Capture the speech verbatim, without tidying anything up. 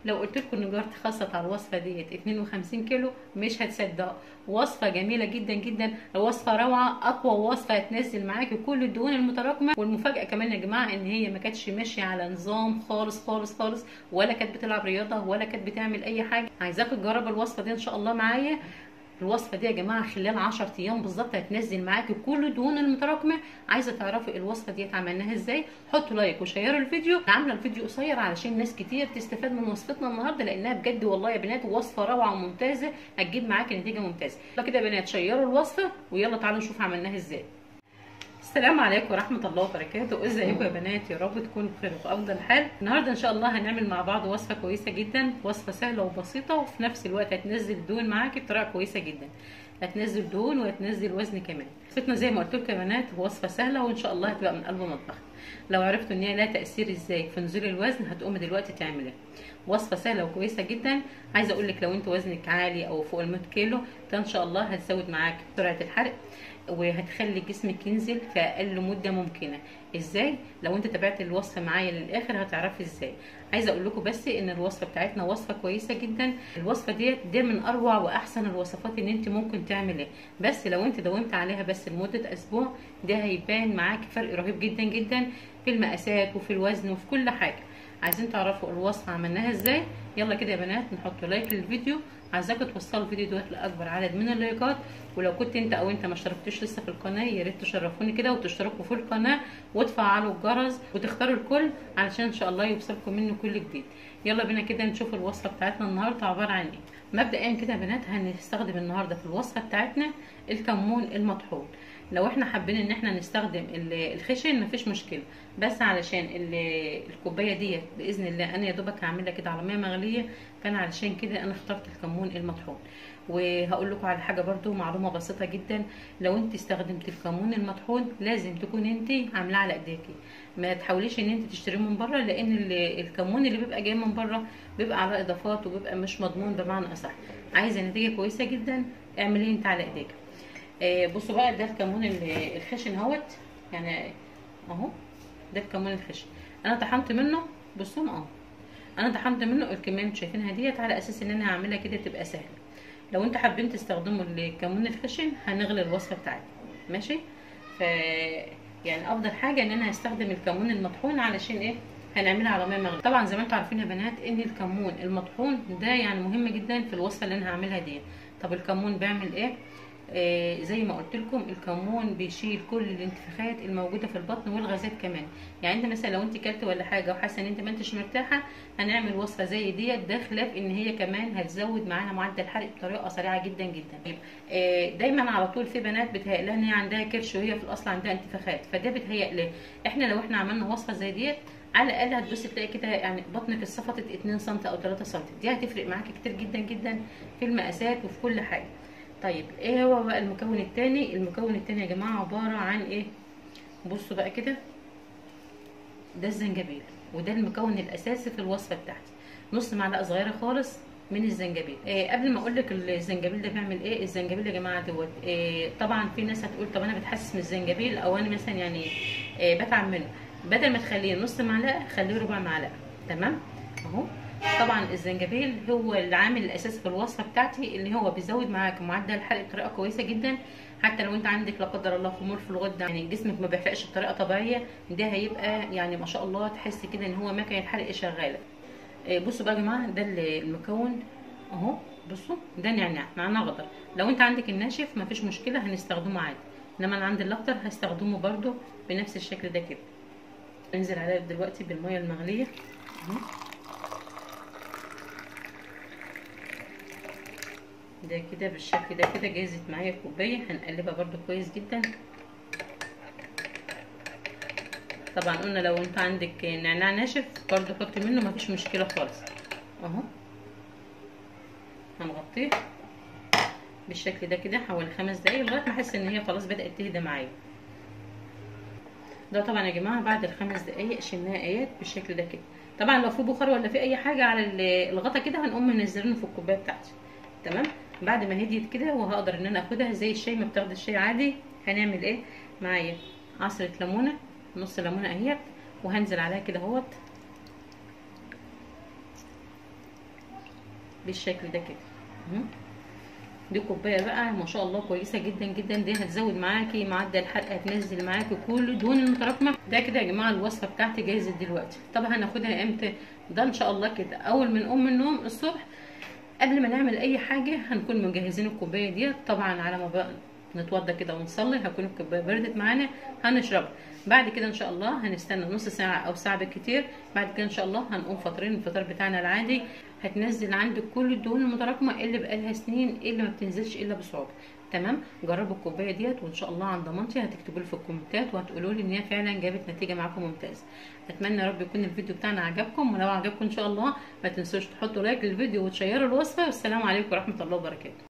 لو قلت لكم ان جارتي خاصه على الوصفه ديت اتنين وخمسين كيلو مش هتصدقوا. وصفه جميله جدا جدا، وصفه روعه، اقوى وصفه هتنزل معاكي كل الدهون المتراكمه. والمفاجاه كمان يا جماعه ان هي ما كانتش ماشيه على نظام خالص خالص خالص، ولا كانت بتلعب رياضه، ولا كانت بتعمل اي حاجه. عايزاكم تجربوا الوصفه دي ان شاء الله معايا. الوصفه دي يا جماعه خلال عشرة ايام بالظبط هتنزل معاكي كل الدهون المتراكمه. عايزه تعرفي الوصفه دي عملناها ازاي؟ حطوا لايك وشيروا الفيديو. عامله الفيديو قصير علشان ناس كتير تستفاد من وصفتنا النهارده، لانها بجد والله يا بنات وصفه روعه وممتازه، هتجيب معاكي نتيجه ممتازه. يلا كده يا بنات شيروا الوصفه، ويلا تعالوا نشوف عملناها ازاي. السلام عليكم ورحمه الله وبركاته. ازيكم يا بنات؟ يا رب تكونوا بخير وفي افضل حال. النهارده ان شاء الله هنعمل مع بعض وصفه كويسه جدا، وصفه سهله وبسيطه، وفي نفس الوقت هتنزل الدهون معاكي بطريقه كويسه جدا. هتنزل دهون وهتنزل وزن كمان. وصفتنا زي ما قلت لكم يا بنات وصفه سهله، وان شاء الله هتبقى من قلب مطبخ. لو عرفتوا ان هي لها تاثير ازاي في نزول الوزن هتقوموا دلوقتي تعمليها. وصفه سهله وكويسه جدا. عايزه اقول لك لو انت وزنك عالي او فوق ال مية كيلو ان شاء الله هتزود معاك سرعه الحرق، وهتخلي جسمك ينزل في اقل مده ممكنه. ازاي؟ لو انت تابعت الوصفه معايا للاخر هتعرفي ازاي. عايزه اقول لكم بس ان الوصفه بتاعتنا وصفه كويسه جدا. الوصفه ديت دي من اروع واحسن الوصفات ان انت ممكن تعمليها، بس لو انت داومت عليها بس لمده اسبوع ده هيبان معاكي فرق رهيب جدا جدا في المقاسات وفي الوزن وفي كل حاجه. عايزين تعرفوا الوصفه عملناها ازاي؟ يلا كده يا بنات نحط لايك للفيديو. عايزاكم توصلوا الفيديو دوت لاكبر عدد من اللايكات. ولو كنت انت او انت ما اشتركتوش لسه في القناه يا ريت تشرفوني كده وتشتركوا في القناه وتفعلوا الجرس وتختاروا الكل علشان ان شاء الله يوصلكم منه كل جديد. يلا بينا كده نشوف الوصفه بتاعتنا النهارده عباره عن ايه. مبدئيا كده يا بنات هنستخدم النهارده في الوصفه بتاعتنا الكمون المطحون. لو احنا حابين ان احنا نستخدم الخشن مفيش مشكله، بس علشان الكوبايه ديت باذن الله انا يا دوبك هعملها كده على ميه مغليه، كان علشان كده انا اخترت الكمون المطحون. وهقول لكم على حاجه برده معلومه بسيطه جدا. لو انت استخدمت الكمون المطحون لازم تكون انت عاملاه على ايديكي، ما تحاوليش ان انت تشتريه من بره، لان الكمون اللي بيبقى جاي من بره بيبقى على اضافات وبيبقى مش مضمون بمعنى اصح. عايزه نتيجه كويسه جدا اعمليه انت على ايديك. آه بصوا بقى ده الكمون الخشن اهوت، يعني اهو ده الكمون الخشن انا طحنت منه. بصوا اهو انا طحنت منه الكميه اللي شايفينها ديت على اساس ان انا هعملها كده تبقى سهله. لو انتوا حابين تستخدموا الكمون الخشن هنغلي الوصفه بتاعتنا ماشي. ف يعني افضل حاجه ان انا هستخدم الكمون المطحون علشان ايه؟ هنعملها على ميه مغليه. طبعا زي ما انتوا عارفين يا بنات ان الكمون المطحون ده يعني مهم جدا في الوصفه اللي انا هعملها دي. طب الكمون بيعمل ايه؟ آه زي ما قلت لكم الكمون بيشيل كل الانتفاخات الموجوده في البطن والغازات كمان. يعني انت مثلا لو انت كلت ولا حاجه وحاسه ان انت ما انتش مرتاحه هنعمل وصفه زي ديت، ده خلاف ان هي كمان هتزود معانا معدل الحرق بطريقه سريعه جدا جدا. آه دايما على طول في بنات بتهيأ لها ان هي عندها كرش وهي في الاصل عندها انتفاخات، فده بتهيأ لها. احنا لو احنا عملنا وصفه زي ديت على الاقل هتبص تلاقي كده يعني بطنك اتصفطت اتنين سم او تلاتة سم، دي هتفرق معاكي كتير جدا جدا في المقاسات وفي كل حاجه. طيب ايه هو بقى المكون التاني؟ المكون التاني يا جماعه عباره عن ايه؟ بصوا بقى كده ده الزنجبيل، وده المكون الاساسي في الوصفه بتاعتي. نص معلقه صغيره خالص من الزنجبيل. إيه قبل ما اقول لك الزنجبيل ده بيعمل ايه؟ الزنجبيل يا جماعه دوت إيه طبعا في ناس هتقول طب انا بتحسس من الزنجبيل او انا مثلا يعني إيه بتعب منه. بدل ما تخليه نص معلقه خليه ربع معلقه. تمام اهو. طبعا الزنجبيل هو العامل الاساسي في الوصفه بتاعتي اللي هو بيزود معاك معدل الحرق بطريقه كويسه جدا. حتى لو انت عندك لا قدر الله خمول في الغده يعني جسمك ما بيحرقش بطريقه طبيعيه، ده هيبقى يعني ما شاء الله تحس كده ان هو مكنه الحرق شغاله. بصوا بقى يا جماعه ده المكون اهو. بصوا ده نعناع، نعناع غدر. لو انت عندك الناشف ما فيش مشكله هنستخدمه عادي، انما انا عندي الاخضر هستخدمه برده بنفس الشكل ده كده. انزل عليه دلوقتي بالميه المغليه اهو. ده كده بالشكل ده كده جهزت معايا الكوبايه. هنقلبها برده كويس جدا. طبعا قلنا لو انت عندك نعناع ناشف برده حطي منه مفيش مشكله خالص اهو. هنغطيه بالشكل ده كده حوالي خمس دقايق لغايه ما احس ان هي خلاص بدات تهدى معايا. ده طبعا يا جماعه بعد الخمس دقايق شلناها ايات بالشكل ده كده. طبعا لو في بخار ولا في اي حاجه على الغطا كده هنقوم منزلينه في الكوبايه بتاعتي. تمام. بعد ما هديت كده وهقدر ان انا اخدها زي الشاي ما بتاخد الشاي عادي، هنعمل ايه معايا؟ عصره ليمونه، نص ليمونه اهيت، وهنزل عليها كده اهوت بالشكل ده كده. اهو. دي كوبايه بقى ما شاء الله كويسه جدا جدا، دي هتزود معاكي معدل الحرق، هتنزل معاكي كل الدهون المتراكمه. ده كده يا جماعه الوصفه بتاعتي جاهزه دلوقتي. طب هناخدها امتى؟ ده ان شاء الله كده اول ما نقوم من النوم الصبح، قبل ما نعمل اي حاجه هنكون مجهزين الكوبايه ديت. طبعا على ما بقى نتوضى كده ونصلي هكون الكوبايه بردت معانا هنشربها. بعد كده ان شاء الله هنستنى نص ساعه او ساعه بالكتير، بعد كده ان شاء الله هنقوم فاطرين الفطار بتاعنا العادي. هتنزل عندك كل الدهون المتراكمه اللي بقالها سنين اللي ما بتنزلش الا بصعوبه. تمام. جربوا الكوبايه ديت وان شاء الله عن ضمانتي هتكتبوا لي في الكومنتات وهتقولوا لي ان هي فعلا جابت نتيجه معاكم ممتازه. اتمنى يا رب يكون الفيديو بتاعنا عجبكم، ولو عجبكم ان شاء الله ما تنسوش تحطوا لايك للفيديو وتشيروا الوصفه. والسلام عليكم ورحمه الله وبركاته.